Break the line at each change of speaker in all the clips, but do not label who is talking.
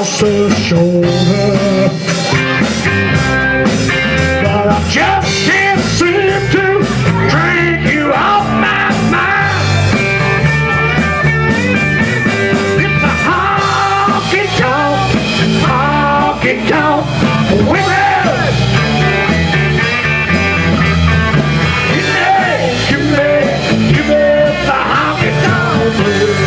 across her shoulder. But I just can't seem to drink you off my mind. It's a honky tonk women. Give me the honky tonk blues.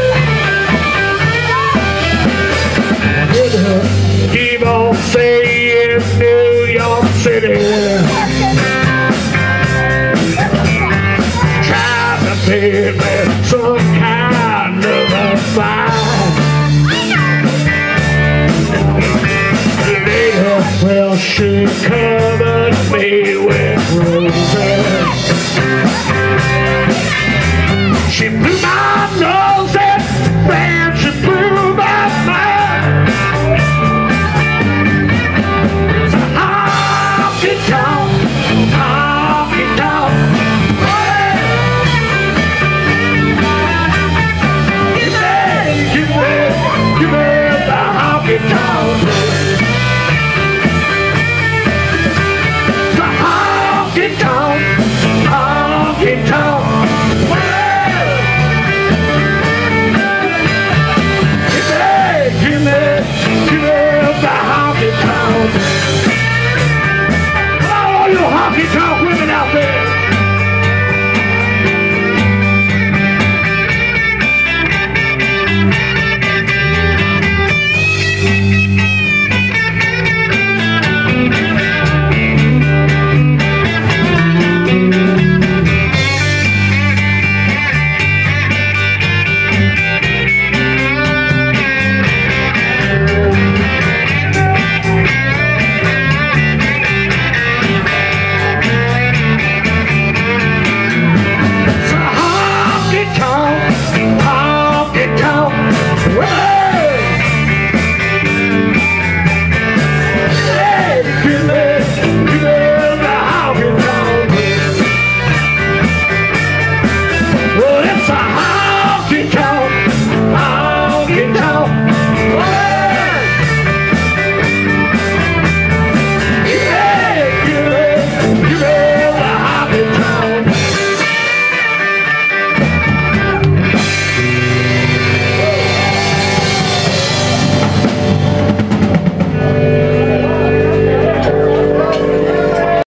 Keep on saying New York City, trying to pay me some kind of a fine. Later, well, she covered me with roses. She blew